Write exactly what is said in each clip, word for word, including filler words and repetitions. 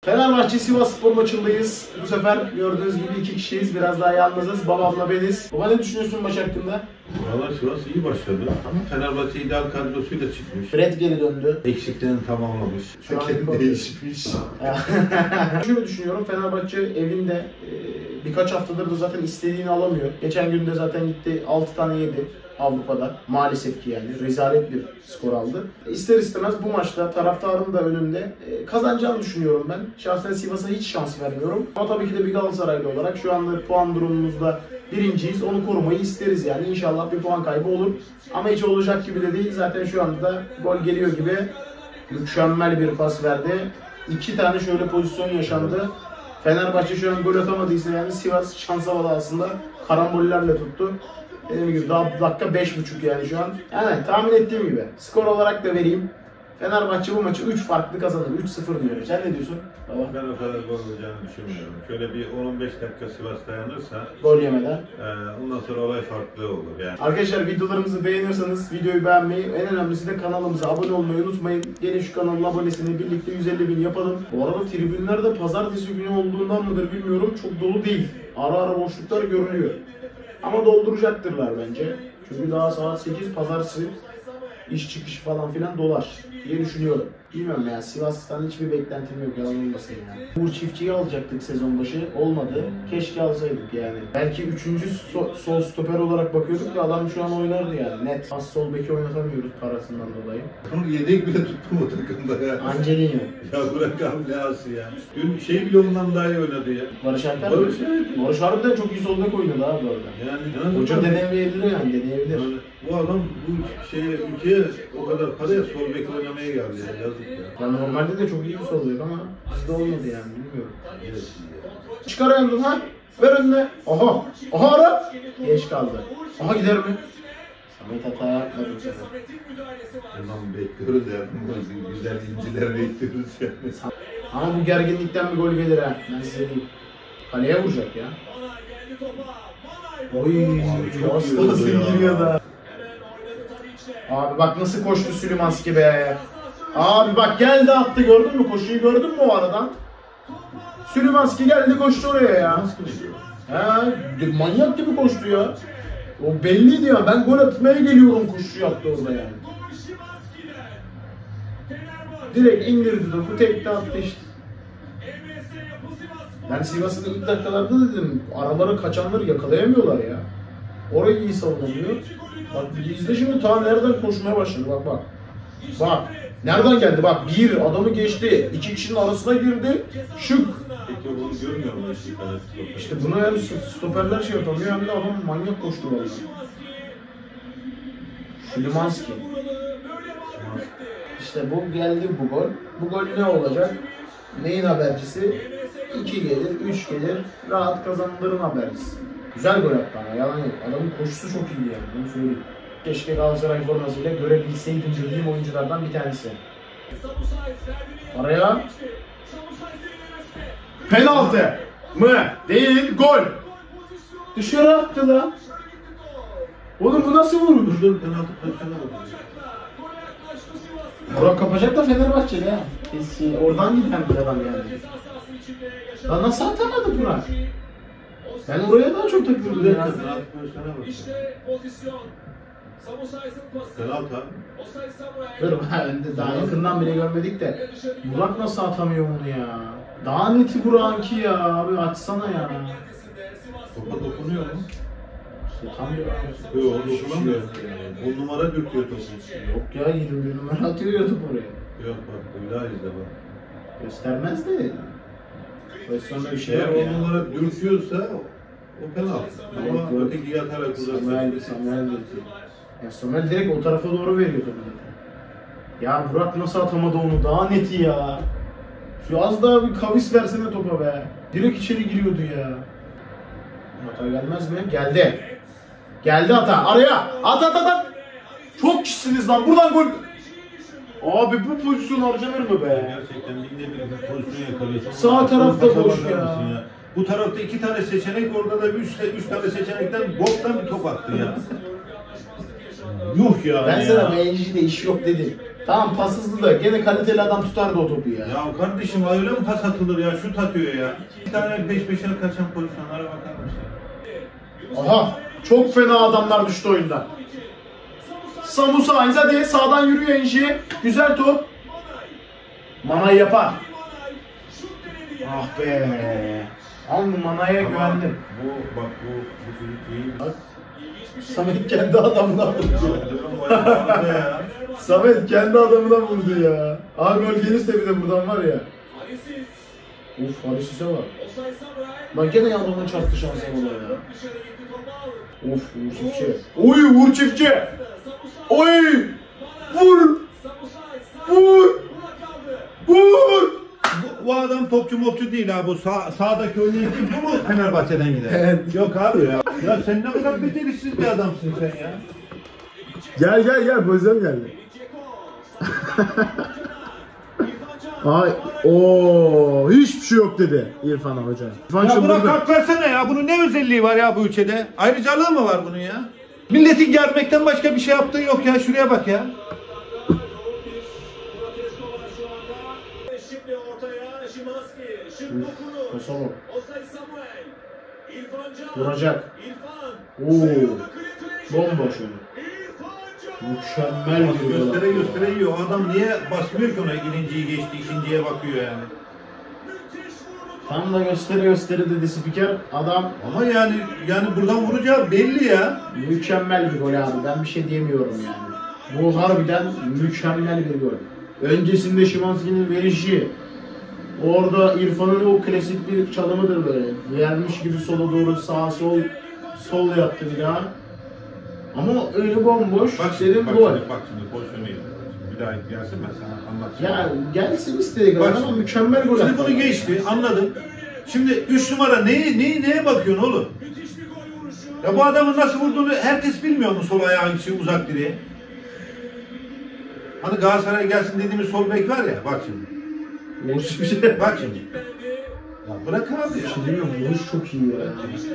Fenerbahçe Sivasspor maçındayız. Bu sefer gördüğünüz gibi iki kişiyiz. Biraz daha yalnızız. Babamla beniz. Baba ne düşünüyorsun maç hakkında? Valla Sivas iyi başladı. Ama Fenerbahçe ideal kadrosuyla çıkmış. Fred geri döndü. Eksiklerini tamamlamış. Şu an Kendi değişmiş. Şöyle düşünüyorum. Fenerbahçe evinde e, birkaç haftadır da zaten istediğini alamıyor. Geçen gün de zaten gitti altı tane yedi Avrupa'da. Maalesef ki yani. Rezalet bir skor aldı. İster istemez bu maçta taraftarın da önünde e, kazanacağını düşünüyorum ben. Şahsen Sivas'a hiç şans vermiyorum. Ama tabii ki de bir Galatasaraylı olarak şu anda puan durumumuzda birinciyiz. Onu korumayı isteriz yani. İnşallah bir puan kaybı olur. Ama hiç olacak gibi de değil. Zaten şu anda da gol geliyor gibi. Mükemmel bir pas verdi. İki tane şöyle pozisyon yaşandı. Fenerbahçe şu an gol atamadıysa yani Sivas şans havalı aslında karambollerle tuttu. Dediğim gibi daha dakika beş buçuk yani şu an. Yani tahmin ettiğim gibi. Skor olarak da vereyim. Fenerbahçe bu maçı üç farklı kazanır. üç sıfır diyorum. Sen ne diyorsun? Baba. Ben o kadar gol olacağını düşünmüyorum. Şöyle bir on on beş dakika Sivas dayanırsa Gol yemeden. E, ondan sonra olay farklı olur yani. Arkadaşlar videolarımızı beğeniyorsanız videoyu beğenmeyi, en önemlisi de kanalımıza abone olmayı unutmayın. Gelin şu kanalın abonesini birlikte yüz elli bin yapalım. Bu arada tribünlerde pazartesi günü olduğundan mıdır bilmiyorum. Çok dolu değil. Ara ara boşluklar görünüyor. Ama dolduracaktırlar bence. Çünkü daha saat sekiz pazartesi iş çıkışı falan filan dolar diye düşünüyorum. Bilmiyorum ya, Sivas'tan hiçbir beklentim yok, yalan olmasın yani. Bu çiftçiyi alacaktık sezon başı, olmadı. Keşke alsaydık yani. Belki üçüncü so sol stoper olarak bakıyorduk da adam şu an oynardı yani. Net. Az sol beki oynatamıyoruz parasından dolayı. Onu yedek bile tuttu o takımda ya. Angelino. Ya bırak abi Leası ya. Dün şey bile ondan daha iyi oynadı ya. Barış Alper mi? Barış, evet. Barış harbiden çok iyi sol bek oynadı abi bu arada. Yani Hoca denemeyebilir yani, deneyebilir. Yani bu adam bu şeye ülkeye o kadar paraya sol bek oynamaya geldi ya, yazık ya. Ya normalde de çok iyi bir sol bek ama bizde olmadı yani, bilmiyorum. Evet. Çıkar ayağını ha. Ver önüne. Aha. Aha ara. Geç kaldı. Aha gider mi? Samet hata yapmadı bu sefer. Tamam bekliyoruz ya. Güzel inciler bekliyoruz yani. Ama bu gerginlikten bir gol gelir ha. Ben size diyeyim. Kaleye vuracak ya. Oy. Çok Aslasın iyi giriyor da. Abi bak nasıl koştu Süleymanski be. Abi bak geldi attı, gördün mü koşuyu, gördün mü o aradan? Süleymanski geldi koştu oraya ya. He, manyak gibi koştu ya. O belliydi ya, ben gol atmaya geliyorum koşu yaptı orada yani. Direkt indirdi topu, tekte attı işte. Ben Sivas'ın ilk dakikalarda dedim, aralara kaçanları yakalayamıyorlar ya. Orayı iyi savunamıyor. Bak izle şimdi, ta nereden koşmaya başladı, bak bak. Bak, nereden geldi bak, bir adamı geçti, iki kişinin arasına girdi, şık. Peki onu görmüyor musun? İşte buna yani stoperler şey yapamıyor, hem de adam manyak koştu vallahi. Süleymanski. İşte bu geldi bu gol. Bu gol ne olacak? Neyin habercisi? iki gelir, üç gelir, rahat kazananların habercisi. Güzel gol yaptı ama yalan yok. Adamın koşusu çok iyiydi yani, bunu söyleyeyim. Keşke Galatasaray formasıyla görebilseydim dediğim oyunculardan bir tanesi. Araya penaltı mı? Değil, gol. Dışarı attı lan. Oğlum bu nasıl vurmuş? Buradan penaltı pozisyonu oldu. Burak kapacak da Fenerbahçe'de ha. Kesin. Oradan giden bir adam yani. Lan nasıl atamadı Burak? Ben oraya daha çok takıldım ya. Penaltı pozisyona bak. Penaltı abi. Dur ben de daha yakından bile görmedik de Burak nasıl atamıyor onu ya? Daha neti Burak'ınki ya abi, açsana ya. Topa dokunuyor mu? İşte tam bir Yok dokunamıyor. on numara dürtüyor topu. Yok ya, yirmi bir numara atıyor ya top oraya. Yok bak bir daha izle bak. Göstermez de. Pozisyonda bir şey Eğer yok on ya. numara dürtüyorsa o penaltı. Ama Yok, yok. öteki yatarak Samuel, uzaklaşıyor. Samuel dürtüyor. Ya Samuel direkt o tarafa doğru veriyor topu zaten. Ya Burak nasıl atamadı onu? Daha neti ya. Şu az daha bir kavis versene topa be. Direkt içeri giriyordu ya. Hata gelmez mi? Geldi. Geldi hata. Araya. At at at at. Çok kişisiniz lan. Buradan gol. Abi bu pozisyon harcanır mı be? Gerçekten yine bir pozisyon yakalıyorsun. Sağ tarafta Pasa boş bakar ya. mısın ya? Bu tarafta iki tane seçenek, orada da üç, üç tane seçenekten boktan bir top attı ya. Yuh ya. Ben ya. sana M L G'de iş yok dedim. Tamam pas hızlı da gene kaliteli adam tutardı o topu ya. Ya kardeşim öyle mi pas atılır ya? Şut atıyor ya. Bir tane peş peşe kaçan pozisyonlara bakar mısın? Aha çok fena adamlar düştü oyundan. Samu Sainz hadi sağdan yürüyor Enji. Güzel top. Manay yapar. Ah be. Ama Manay'a güvendim. Bu bak bu bu çocuk iyi. Bak. Samet kendi adamına vurdu. Ya. Samet kendi adamına vurdu ya. Aa gol gelirse bir de buradan var ya. Uf Halisis'e var. Bak gene yanlarına çarptı şansım ola ya. Of Uğur Çiftçi. Oy Uğur Çiftçi. Oy. Vur. Vur. Vur. Bu, bu adam topçu mopçu değil ha, bu sağ, sağdaki oynayan kim, bu mu Fenerbahçe'den gider? Evet. Yok abi ya. Ya sen ne kadar beceriksiz bir adamsın sen ya. Gel gel gel pozisyon geldi. Ay o hiçbir şey yok dedi İrfan Hoca. İrfan Ya buna çıldırdı. kart versene ya. Bunun ne özelliği var ya bu ülkede? Ayrıcalığı mı var bunun ya? Milletin gelmekten başka bir şey yaptığı yok ya. Şuraya bak ya. Kosovo. Vuracak. Oo. Bomboş oyun. Mükemmel bir gol. Göstere göstere yiyor. O adam niye basmıyor ki ona, ikinciyi geçti, ikinciye bakıyor yani. Tam da gösteri gösteri dedi spiker. Adam Ama yani yani buradan vuracağı belli ya. mükemmel bir gol abi. Ben bir şey diyemiyorum yani. Bu harbiden mükemmel bir gol. Öncesinde Szymański'nin verişi. Orada İrfan'ın o klasik bir çalımıdır böyle. Vermiş gibi sola doğru sağ sol sol yaptı bir daha. Ama öyle bomboş. Bak Dedim bak, gol. Şimdi, bak şimdi pozisyonu izle. Bir daha gelsin ben sana anlatacağım. Ya gelsin istedik Bak ama şimdi, mükemmel gol Şimdi attı. bunu geçti, anladım. Şimdi üç numara neye, neye, neye bakıyorsun oğlum? Ya bu adamın nasıl vurduğunu herkes bilmiyor mu, sol ayağı için uzak direğe? Hani Galatasaray'a gelsin dediğimiz sol bek var ya, bak şimdi. Vuruş bir şey. Bak şimdi. Ya bırak abi ya. Şimdi bilmiyorum, vuruş çok iyi ya.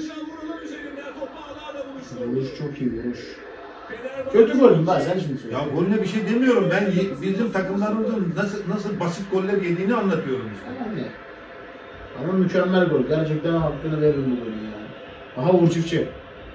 Vuruş çok iyi vuruş. Kötü gol mü? Ben sen şimdi söyle. Ya golüne bir şey demiyorum. Ben ye- bizim takımlarımızın nasıl nasıl basit goller yediğini anlatıyorum işte. Yani. Ama mükemmel gol. Gerçekten hakkını veririm bu golün yani. Aha Uğur Çiftçi.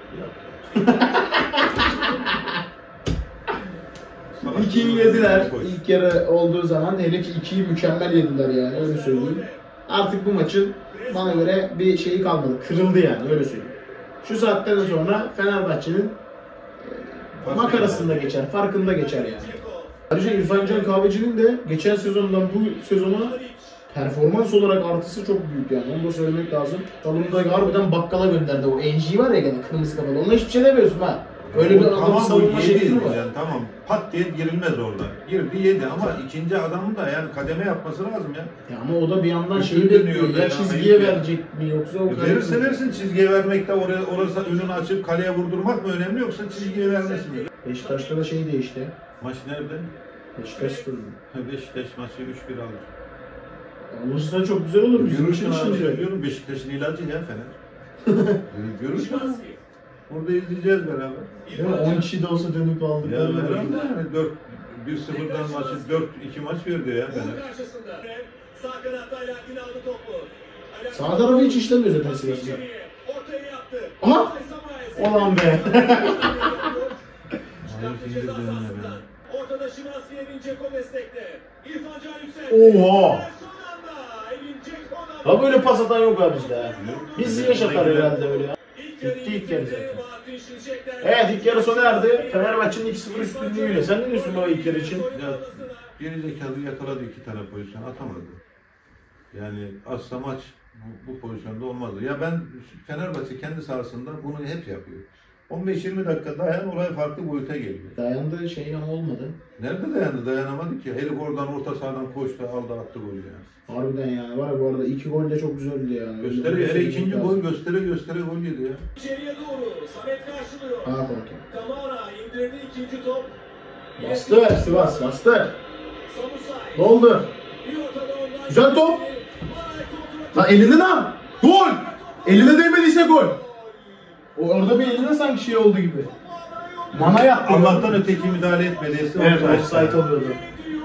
ikiyi yediler. İlk yarı olduğu zaman hele ki ikiyi mükemmel yediler yani, öyle söyleyeyim. Artık bu maçın bana göre bir şeyi kalmadı. Kırıldı yani, öyle söyleyeyim. Şu saatten sonra Fenerbahçe'nin e, makarasında geçer, farkında geçer yani. Ayrıca İrfan Can Kahveci'nin de geçen sezondan bu sezona performans olarak artısı çok büyük yani. Onu da söylemek lazım. Salonda harbiden bakkala gönderdi. O N G var ya gene kırmızı kafalı. Ona hiçbir şey demiyorsun ha. Öyle bir tamam, adamın savunma yedi şekli mi var? yani, tamam. Pat diye girilmez orada. Girdi yedi ama ikinci adamın da yani kademe yapması lazım ya. Ya ama o da bir yandan Bütün şeyi dönüyor bekliyor. Ya ya, çizgiye belki. verecek mi yoksa o E verirse versin, çizgiye vermekte oraya, orası önünü açıp kaleye vurdurmak mı önemli, yoksa çizgiye vermesi mi? Beşiktaş'ta da şey değişti. Maç nerede? Beşiktaş sırrı. Beşiktaş maçı üç bir alır. Olursa çok güzel olur. Bizim için Görürsün abi, şimdi. söylüyorum, Beşiktaş'ın ilacı ya Fener. Görürsün. Burada izleyeceğiz beraber. Değil mi? on kişi de olsa dönüp aldık. Ya herhalde yani dört bir sıfırdan maçı dört iki maç verdi ya Fener. Sağ tarafı hiç işlemiyor zaten Sivas'ta. Aha! Olan be. Ortada Szymański, Edin Dzeko destekte. İrfan Can Yüksel. Oha! Edin Dzeko'dan. Ha böyle pas atan yok abi bizde ha. Biz yaş atar herhalde öyle ya. İlk Gitti ilk yarı zaten. Bahattin Şimşek'ten. Evet ilk yarı sona erdi. Fenerbahçe'nin iki sıfır üstünlüğüyle. Sen ne diyorsun baba ilk yarı için? Ya geri zekalı yakaladı, iki tane pozisyon atamadı. Yani asla maç bu, bu pozisyonda olmazdı. Ya ben Fenerbahçe kendi sahasında bunu hep yapıyor. on beş yirmi dakika dayan, olay farklı boyuta geliyor. Dayandığı şey ama olmadı. Nerede dayandı? Dayanamadı ki. Herif oradan orta sahadan koştu, aldı attı golü yani. Harbiden yani var ya, bu arada iki gol de çok güzeldi yani. Göstere, hele ikinci gol göstere göstere gol yedi ya. İçeriye doğru. Samet karşılıyor. Ha kontrol. Kamara indirdi ikinci top. Bastı Sivas, bastı. Samusay. Doldu. Bir ortada ondan. Güzel top. Maray kontrol. Lan eline lan. Gol. Eline değmediyse gol. O orada bir eline sanki şey oldu gibi. Mana yaptı. Allah'tan öteki müdahale etmedi. Evet, offside oluyordu.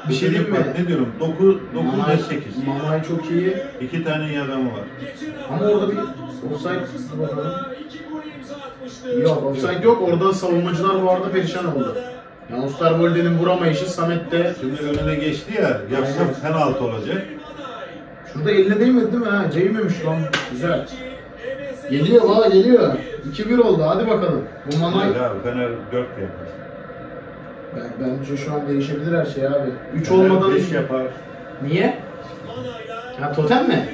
Bir şey diyeyim mi? Ne diyorum? dokuz, dokuz Manay, ve sekiz. Manay çok iyi. İki tane iyi adamı var. Ama orada bir offside bakalım. Yok offside yok. Orada savunmacılar bu arada perişan oldu. Yani Osterwolde'nin vuramayışı Samet'te. Şimdi önüne geçti ya, yapsam penaltı olacak. Şurada eline değmedi değil mi ha? Değmemiş lan. Güzel. Geliyor valla geliyor. iki bir oldu hadi bakalım. Bu Manay... Hayır abi, Fener dört yapar. Ben, bence şu an değişebilir her şey abi. üç Fener olmadan... beş yapar. Niye? Ha totem mi?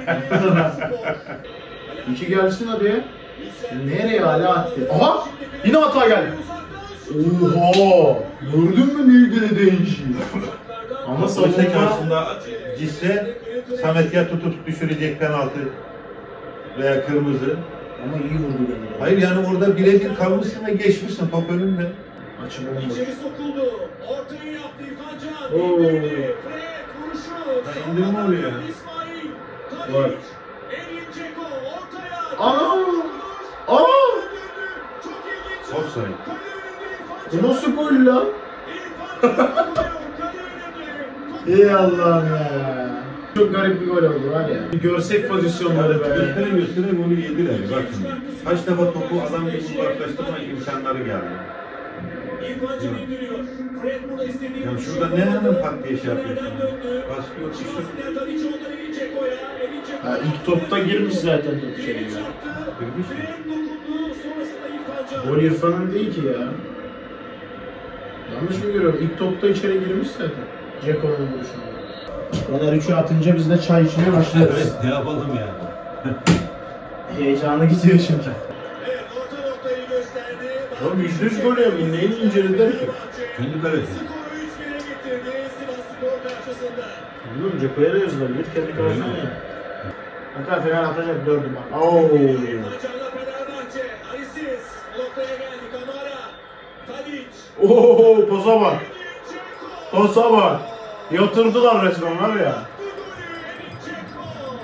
iki gelsin hadi. Nereye hala attı? Aha! Yine hata geldi. Oha! Gördün mü neydi değişiyor? Ama Oysa ki savunma... aslında gitse Samet ya tutup düşürecek penaltı veya kırmızı. Ama iyi vurdu beni. Hayır yani orada birebir kalmışsın ve geçmişsin top önünde. Açı bomboş. İçeri sokuldu. Ortayı yaptı İrfan Can. Oo. İndirdi. Fred vuruşu. Ya indirme oluyor ya. İsmail. Var. Tadic. Edin Dzeko ortaya. Aa! Aa! Çok ilginç. Offside. Kale önünde İrfan Can. Bu nasıl gol la? İrfan Can vuruyor. Kale önünde. Ey Allah'ım ya. Çok garip bir gol oldu var ya. Bir görsek pozisyonları be. Göstere göstere bunu yediler. Bak şimdi. Kaç defa topu adam gibi uzaklaştırma imkanları geldi. İrfan Can indiriyor. Fred burada istediği Ya vuruşu şurada ne yapamadı. hemen pat diye şey yapıyorsun? Fener'den döndü. Baskı yok, bir şey yok. Şimanski'den Tadic ondan Edin Dzeko'ya. Edin Dzeko. Ha, ilk topta girmiş zaten top içeri Fred ya. çarptı. Girmiş mi? Fred dokundu. Sonrasında İrfan Can. Gol İrfan'ın değil ki ya. Yanlış mı görüyorum? İlk topta içeri girmiş zaten. Ceko'nun vuruşunda. Fener üçü atınca biz de çay içmeye başlarız. Ne yapalım ya? Heyecanı gidiyor çünkü. Evet, orta noktayı gösterdi. Oğlum yüzde yüz gol yapıyor. Neyini incelediler ki? Kendi kalesi. Skoru üç bire getirdi Sivas Spor karşısında. Bilmiyorum Ceko'ya da yazılabilir. Kendi kalesine mi? Hatta Fener atacak dördü bak. Ooo. Maçarla Fenerbahçe. Arisiz. Noktaya geldi. Kamara. Tadic. Ooo poza bak. Edin Dzeko. Poza bak. Yatırdılar resmen var ya. Edin Dzeko.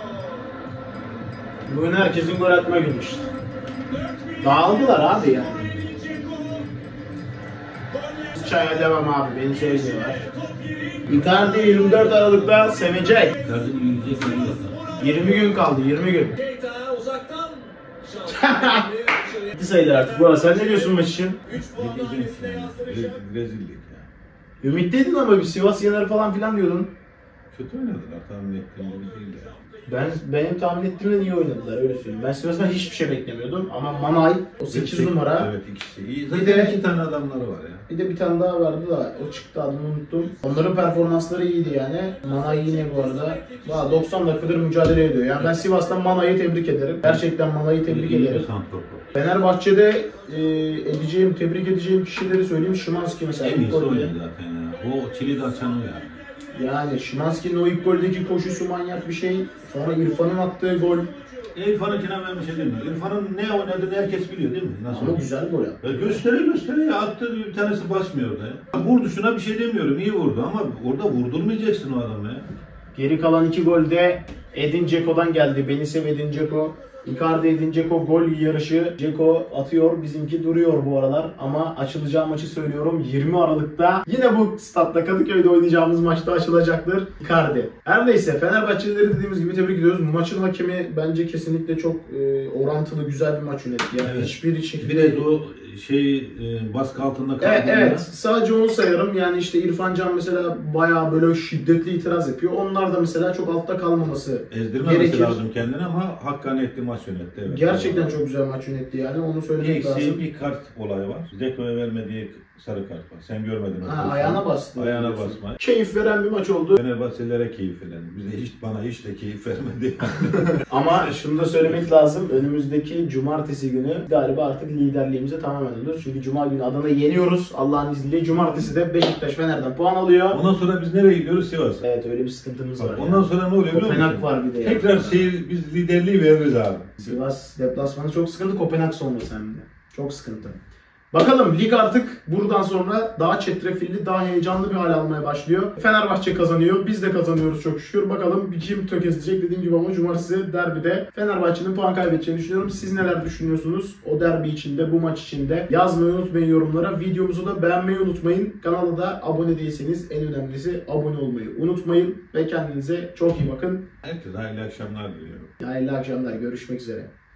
Bugün herkesin gol atma günü işte. Dağıldılar abi yani. Edin Dzeko. Goller. Çaya devam abi. Beni sevmiyorlar. Icardi yirmi dört Aralık'ta sevecek. Kardeşim yiyecek mi? yirmi gün kaldı. yirmi gün. Keita uzaktan. Şans. Bitti sayılır artık. Burak sen ne diyorsun maç için? üç puan daha eline yazdıracak. Rezillik ya. Ümitliydin ama bir Sivas yener falan filan diyordun. Kötü oynadılar, tahmin ettiğim gibi değil ya. Ben benim tahmin ettiğimden iyi oynadılar öyle söyleyeyim. Ben Sivas'tan hiçbir şey beklemiyordum ama Manay o sekiz numara. Evet, ikisi iyi. Bir Zaten de- iki tane adamları var ya. Bir de bir tane daha vardı da o çıktı adını unuttum. Onların performansları iyiydi yani. Manay yine bu arada. Valla doksan dakikadır mücadele ediyor. Yani ben Sivas'tan Manay'ı tebrik ederim. Gerçekten Manay'ı tebrik İyi bir ederim. santrofor. Fenerbahçe'de e, edeceğim, tebrik edeceğim kişileri söyleyeyim. Şimanski mesela. En ilk iyisi golde. oynadı zaten ya. O kilidi açan o yani. Yani Şimanski'nin o ilk goldeki koşusu manyak bir şey. Sonra İrfan'ın attığı gol. İrfan'ınkine ben bir şey demiyorum. İrfan'ın ne oynadığını herkes biliyor değil mi? Nasıl? Ama güzel gol yaptı. Ya göstere göstere ya attı bir tanesi basmıyor da ya. Vurdu şuna bir şey demiyorum. İyi vurdu ama orada vurdurmayacaksın o adamı ya. Geri kalan iki golde Edin Dzeko'dan geldi. Beni sev Edin Dzeko. Icardi Edin Dzeko gol yarışı. Dzeko atıyor. Bizimki duruyor bu aralar. Ama açılacağı maçı söylüyorum. yirmi Aralık'ta yine bu statta Kadıköy'de oynayacağımız maçta açılacaktır. Icardi. Her neyse Fenerbahçelileri dediğimiz gibi tebrik ediyoruz. Maçın hakemi bence kesinlikle çok e, orantılı güzel bir maç yönetti. Yani Evet. hiçbir şekilde... Bir de o şey e, baskı altında Evet, kaldığında evet. Sadece onu sayarım. Yani işte İrfan Can mesela bayağı böyle şiddetli itiraz yapıyor. Onlar da mesela çok altta kalmaması ezdirmemesi gerekir. lazım kendini ama hakkaniyetli maç yönetti. Evet. Gerçekten çok güzel maç yönetti yani. Onu söylemek Eksiği lazım. bir kart olayı var. Zeko'ya vermediği sarı kart var. Sen görmedin. Ha, ayağına bastı. Ayağına diyorsun. basma. Keyif veren bir maç oldu. Fenerbahçelilere keyif veren. Bize hiç bana hiç de keyif vermedi. Ama şunu da söylemek lazım. Önümüzdeki cumartesi günü galiba artık liderliğimize tamamen olur. Çünkü cuma günü Adana'yı yeniyoruz. Allah'ın izniyle. Cumartesi de Beşiktaş Fener'den puan alıyor. Ondan sonra biz nereye gidiyoruz? Sivas'a. Evet öyle bir sıkıntımız var. Bak, yani. ondan sonra ne oluyor biliyor musun? Kopenhag var bir de. yani. Tekrar şey, biz liderliği veririz abi. Sivas deplasmanı çok sıkıntı. Kopenhag sonrası hem de. Çok sıkıntı. Bakalım lig artık buradan sonra daha çetrefilli, daha heyecanlı bir hal almaya başlıyor. Fenerbahçe kazanıyor, biz de kazanıyoruz çok şükür. Bakalım kim tökezleyecek dediğim gibi ama cumartesi derbide Fenerbahçe'nin puan kaybedeceğini düşünüyorum. Siz neler düşünüyorsunuz o derbi içinde, bu maç içinde? Yazmayı unutmayın yorumlara. Videomuzu da beğenmeyi unutmayın. Kanala da abone değilseniz en önemlisi abone olmayı unutmayın. Ve kendinize çok iyi bakın. Herkese hayırlı akşamlar diliyorum. Hayırlı akşamlar, görüşmek üzere.